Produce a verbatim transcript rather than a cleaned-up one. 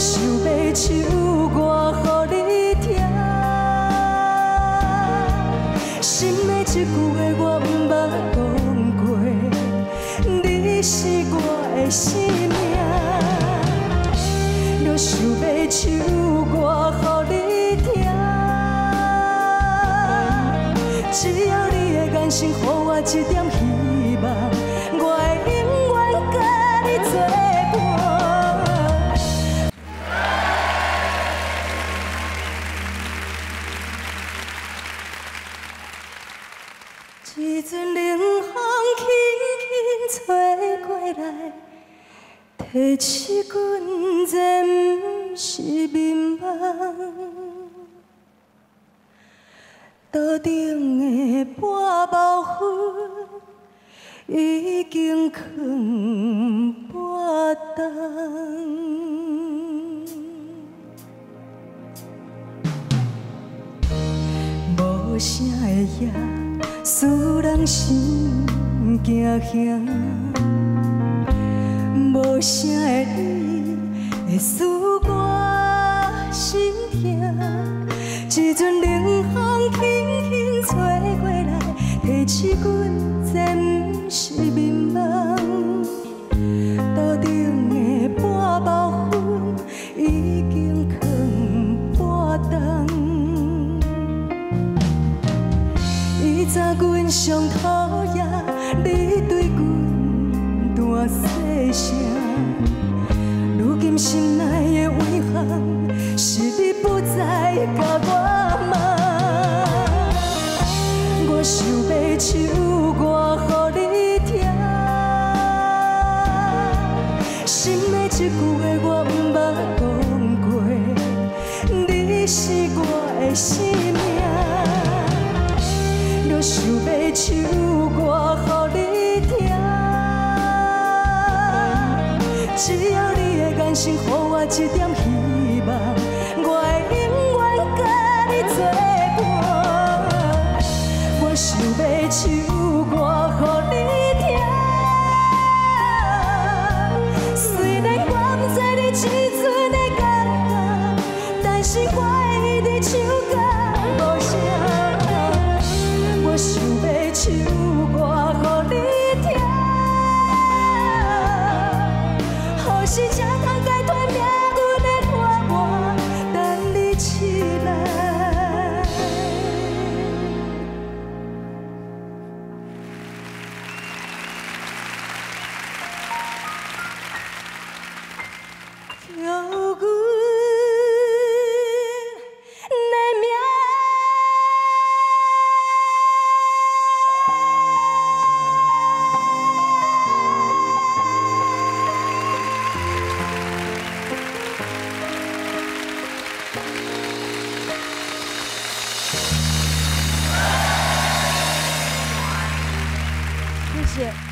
想要唱歌予你听，心的一句话我毋捌讲过，你是我的生命。若想要唱歌予你听，只要你的眼神，予我一点希望，我会永远甲你作伴。 一阵冷风轻轻吹过来，提起阮这不是眠梦。桌顶的半包烟已经藏半冬。 无声的夜，使人心惊惊；无声的你，会使我心痛。一阵冷风轻轻吹过来，提起阮这不是眠梦。桌顶的半包烟已经藏半冬。 以前阮上讨厌，你对阮大细声。如今心内的遗憾，是你不再甲我问。我想要唱歌予你听，心的一句话我毋捌讲过，你是我的生命。 若想要唱歌予你听，只要你的眼神，予我一点希望，我会永远甲你作伴。我想要唱歌予你听，虽然我不知你这阵的感觉，但是我会一直唱到无声。 我想要唱歌予你听，何时才通解脱命运的拖磨，等你起来。叫阮的名。 谢谢。